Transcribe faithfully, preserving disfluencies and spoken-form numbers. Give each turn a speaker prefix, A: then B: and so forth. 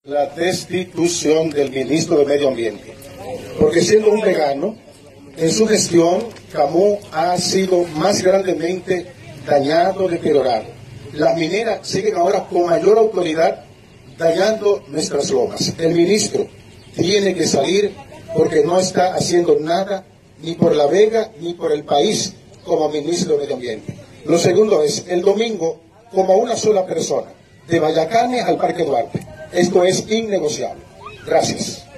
A: La destitución del ministro de Medio Ambiente, porque siendo un vegano, en su gestión, Camus ha sido más grandemente dañado, deteriorado. Las mineras siguen ahora con mayor autoridad dañando nuestras lomas. El ministro tiene que salir porque no está haciendo nada ni por La Vega ni por el país como ministro de Medio Ambiente. Lo segundo es, el domingo, como una sola persona, de Vallacanes al Parque Duarte. Esto es innegociable. Gracias.